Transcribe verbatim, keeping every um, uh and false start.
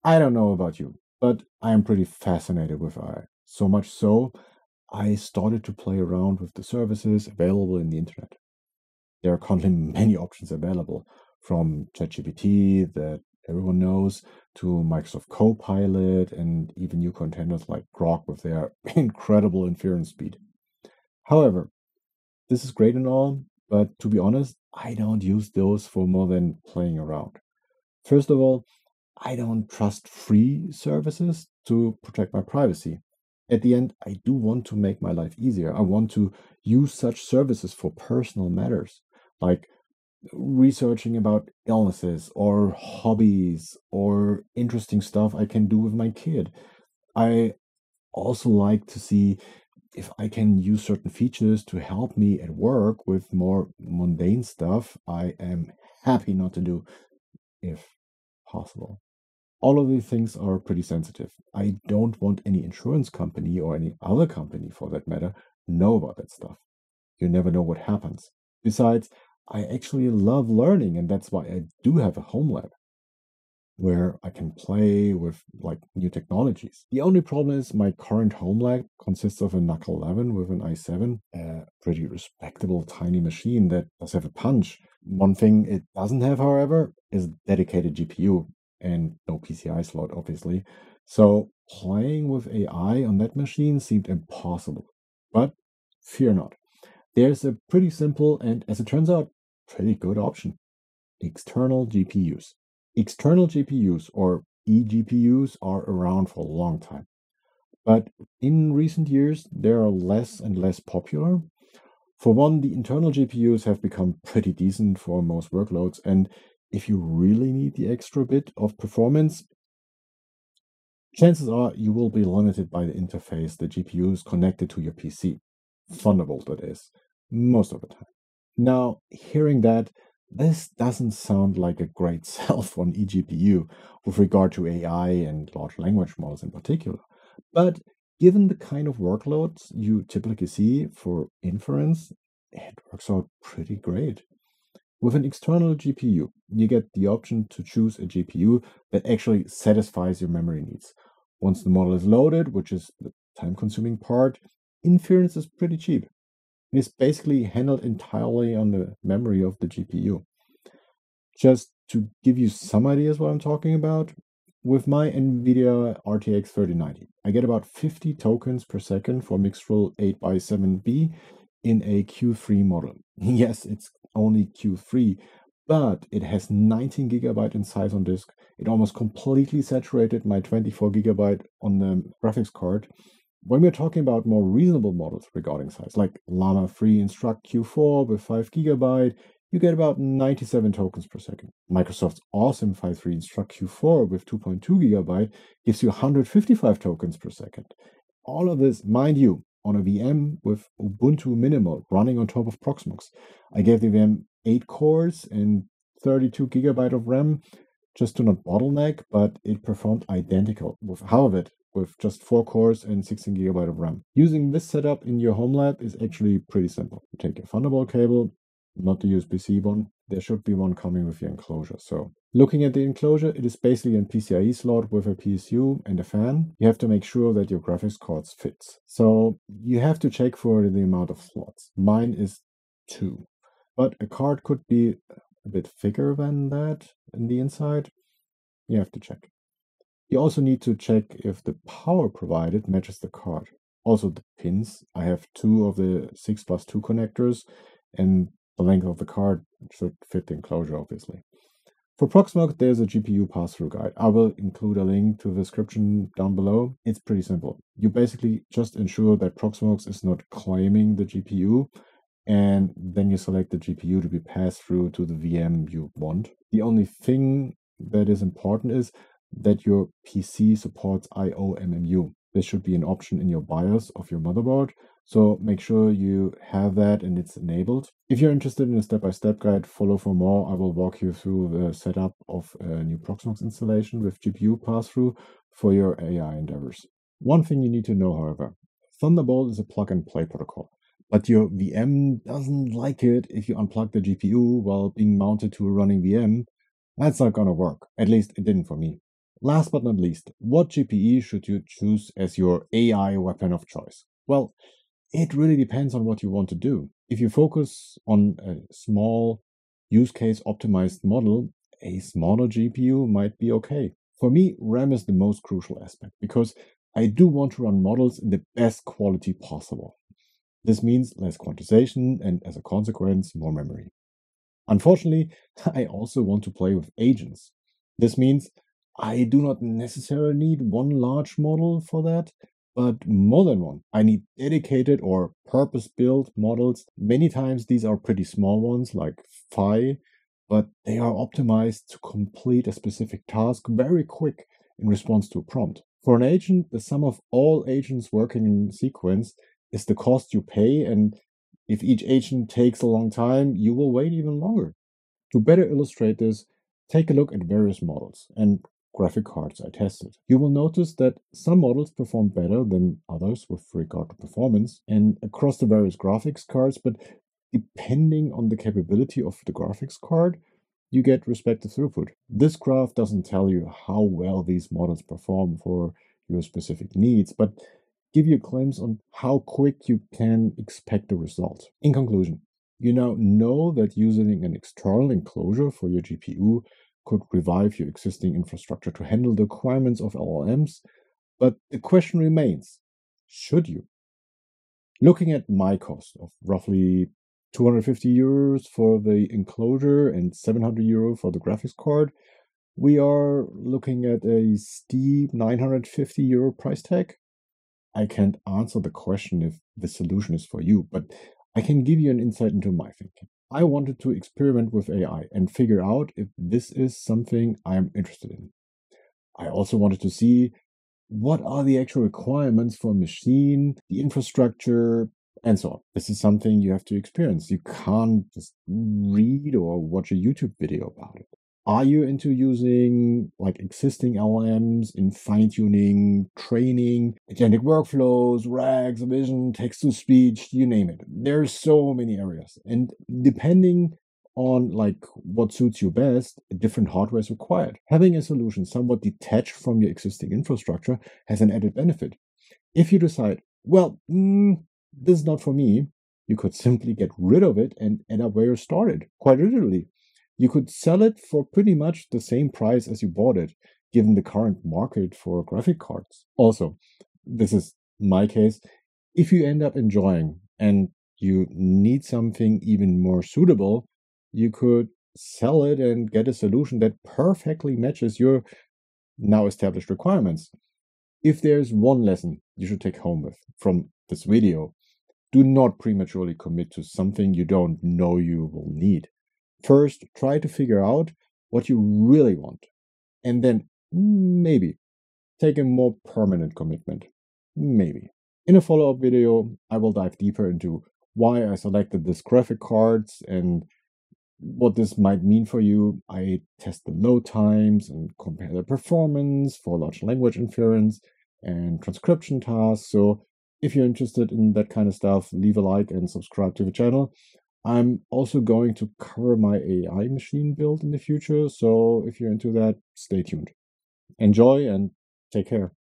I don't know about you, but I am pretty fascinated with A I. So much so, I started to play around with the services available in the internet. There are currently many options available, from ChatGPT that everyone knows to Microsoft Copilot and even new contenders like Grok with their incredible inference speed. However, this is great and all, but to be honest, I don't use those for more than playing around. First of all, I don't trust free services to protect my privacy. At the end, I do want to make my life easier. I want to use such services for personal matters, like researching about illnesses or hobbies or interesting stuff I can do with my kid. I also like to see if I can use certain features to help me at work with more mundane stuff. I am happy not to do if possible. All of these things are pretty sensitive. I don't want any insurance company or any other company for that matter know about that stuff. You never know what happens. Besides, I actually love learning, and that's why I do have a home lab where I can play with like new technologies. The only problem is my current home lab consists of a N U C eleven with an i seven, a pretty respectable tiny machine that does have a punch. One thing it doesn't have, however, is a dedicated G P U and no P C I slot, obviously. So playing with A I on that machine seemed impossible. But fear not. There's a pretty simple and, as it turns out, pretty good option: external G P Us. External G P Us, or eGPUs, are around for a long time. But in recent years, they are less and less popular. For one, the internal G P Us have become pretty decent for most workloads, and if you really need the extra bit of performance, chances are you will be limited by the interface the G P U is connected to your P C. Thunderbolt, that is, most of the time. Now, hearing that, this doesn't sound like a great sell for an eGPU with regard to A I and large language models in particular. But given the kind of workloads you typically see for inference, it works out pretty great. With an external G P U, you get the option to choose a G P U that actually satisfies your memory needs. Once the model is loaded, which is the time consuming part, inference is pretty cheap. It is basically handled entirely on the memory of the G P U. Just to give you some ideas what I'm talking about, with my NVIDIA R T X thirty ninety, I get about fifty tokens per second for Mixtral eight by seven B in a Q three model. Yes, it's only Q three, but it has nineteen gigabyte in size on disk. It almost completely saturated my twenty-four gigabyte on the graphics card. When we're talking about more reasonable models regarding size, like Llama three Instruct Q four with five gigabyte, you get about ninety-seven tokens per second. Microsoft's awesome five three Instruct Q four with two point two gigabyte gives you one hundred fifty-five tokens per second. All of this, mind you, on a V M with Ubuntu Minimal running on top of Proxmox. I gave the V M eight cores and thirty-two gigabyte of RAM just to not bottleneck, but it performed identical with half of it with just four cores and sixteen gigabyte of RAM. Using this setup in your home lab is actually pretty simple. You take a Thunderbolt cable, not the U S B C one. There should be one coming with the enclosure. So looking at the enclosure, it is basically a PCIe slot with a P S U and a fan. You have to make sure that your graphics card fits. So you have to check for the amount of slots. Mine is two, but a card could be a bit thicker than that in the inside. You have to check. You also need to check if the power provided matches the card. Also the pins. I have two of the six plus two connectors, and the length of the card should fit the enclosure, obviously. For Proxmox, there's a G P U pass-through guide. I will include a link to the description down below. It's pretty simple. You basically just ensure that Proxmox is not claiming the G P U, and then you select the G P U to be passed through to the V M you want. The only thing that is important is that your P C supports I O M M U. This should be an option in your BIOS of your motherboard, so make sure you have that and it's enabled. If you're interested in a step-by-step guide, follow for more. I will walk you through the setup of a new Proxmox installation with G P U pass-through for your A I endeavors. One thing you need to know, however, Thunderbolt is a plug-and-play protocol, but your V M doesn't like it if you unplug the G P U while being mounted to a running V M. That's not gonna work. At least it didn't for me. Last but not least, what G P U should you choose as your A I weapon of choice? Well, it really depends on what you want to do. If you focus on a small use case optimized model, a smaller G P U might be okay. For me, RAM is the most crucial aspect because I do want to run models in the best quality possible. This means less quantization and, as a consequence, more memory. Unfortunately, I also want to play with agents. This means I do not necessarily need one large model for that, but more than one. I need dedicated or purpose built models. Many times these are pretty small ones like Phi, but they are optimized to complete a specific task very quick in response to a prompt. For an agent, the sum of all agents working in sequence is the cost you pay, and if each agent takes a long time, you will wait even longer. To better illustrate this, take a look at various models and graphic cards I tested. You will notice that some models perform better than others with regard to performance and across the various graphics cards, but depending on the capability of the graphics card, you get respective throughput. This graph doesn't tell you how well these models perform for your specific needs, but give you a glimpse on how quick you can expect the result. In conclusion, you now know that using an external enclosure for your G P U could revive your existing infrastructure to handle the requirements of L L Ms, but the question remains, should you? Looking at my cost of roughly two hundred fifty euros for the enclosure and seven hundred euro for the graphics card, we are looking at a steep nine hundred fifty euro price tag. I can't answer the question if the solution is for you, but I can give you an insight into my thinking. I wanted to experiment with A I and figure out if this is something I'm interested in. I also wanted to see what are the actual requirements for a machine, the infrastructure, and so on. This is something you have to experience. You can't just read or watch a YouTube video about it. Are you into using like existing L L Ms in fine-tuning, training, agentic workflows, RAGs, vision, text-to-speech, you name it? There's so many areas. And depending on like what suits you best, different hardware is required. Having a solution somewhat detached from your existing infrastructure has an added benefit. If you decide, well, mm, this is not for me, you could simply get rid of it and end up where you started, quite literally. You could sell it for pretty much the same price as you bought it, given the current market for graphic cards. Also, this is my case. If you end up enjoying and you need something even more suitable, you could sell it and get a solution that perfectly matches your now established requirements. If there's one lesson you should take home with from this video, do not prematurely commit to something you don't know you will need. First, try to figure out what you really want, and then maybe take a more permanent commitment. Maybe. In a follow-up video, I will dive deeper into why I selected this graphic cards and what this might mean for you. I test the load times and compare the performance for large language inference and transcription tasks. So if you're interested in that kind of stuff, leave a like and subscribe to the channel. I'm also going to cover my A I machine build in the future, so if you're into that, stay tuned. Enjoy and take care.